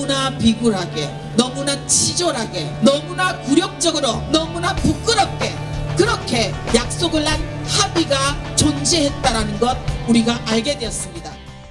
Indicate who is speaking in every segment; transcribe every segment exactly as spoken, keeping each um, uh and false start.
Speaker 1: 너무나 비굴하게, 너무나 치졸하게, 너무나 굴욕적으로, 너무나 부끄럽게 그렇게 약속을 한 합의가 존재했다라는 것 우리가 알게 되었습니다.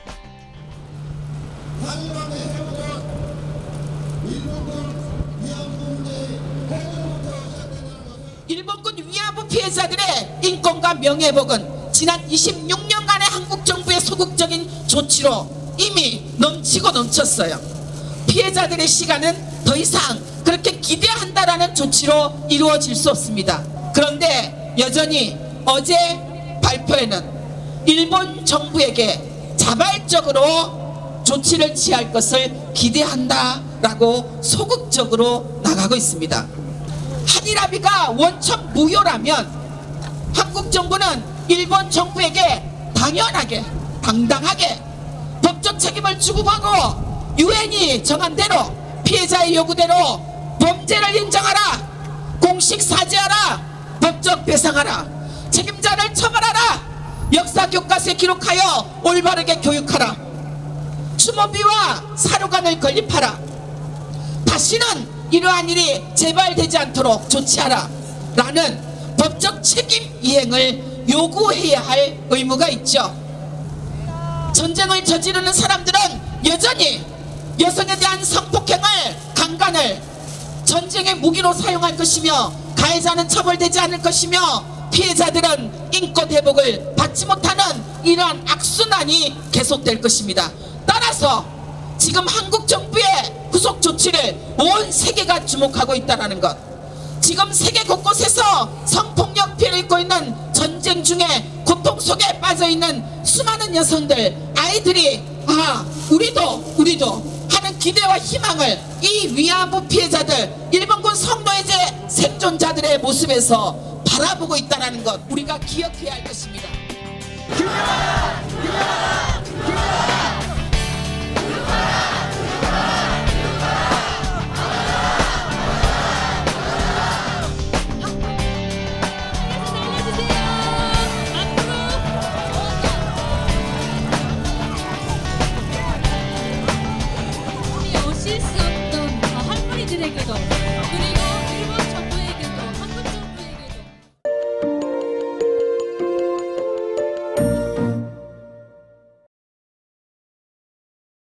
Speaker 1: 일본군 위안부 피해자들의 인권과 명예회복은 지난 이십육 년간의 한국 정부의 소극적인 조치로 이미 넘치고 넘쳤어요. 피해자들의 시간은 더 이상 그렇게 기대한다라는 조치로 이루어질 수 없습니다. 그런데 여전히 어제 발표에는 일본 정부에게 자발적으로 조치를 취할 것을 기대한다라고 소극적으로 나가고 있습니다. 한일 합의가 원천 무효라면 한국 정부는 일본 정부에게 당연하게 당당하게 법적 책임을 주고받고 유엔이 정한 대로 피해자의 요구대로 범죄를 인정하라, 공식 사죄하라, 법적 배상하라, 책임자를 처벌하라, 역사 교과서에 기록하여 올바르게 교육하라, 추모비와 사료관을 건립하라, 다시는 이러한 일이 재발되지 않도록 조치하라 라는 법적 책임 이행을 요구해야 할 의무가 있죠. 전쟁을 저지르는 사람들은 여전히 여성에 대한 성폭행을, 강간을 전쟁의 무기로 사용할 것이며 가해자는 처벌되지 않을 것이며 피해자들은 인권 회복을 받지 못하는 이러한 악순환이 계속될 것입니다. 따라서 지금 한국 정부의 후속 조치를 온 세계가 주목하고 있다는 것, 지금 세계 곳곳에서 성폭력 피해를 입고 있는 전쟁 중에 고통 속에 빠져있는 수많은 여성들, 아이들이 아 우리도 우리도 하는 기대와 희망을 이 위안부 피해자들, 일본군 성노예제 생존자들의 모습에서 바라보고 있다는 것 우리가 기억해야 할 것입니다.
Speaker 2: 김연아! 김연아! 김연아!
Speaker 3: 오실 수 없던 할머니들에게도